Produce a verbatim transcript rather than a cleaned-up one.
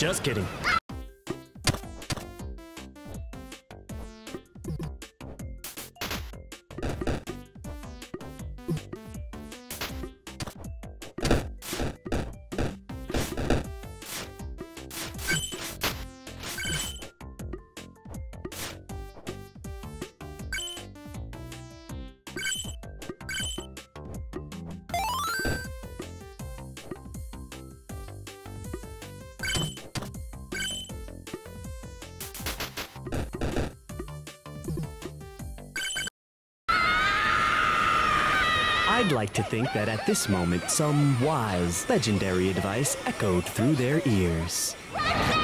Just kidding. I'd like to think that at this moment, some wise, legendary advice echoed through their ears.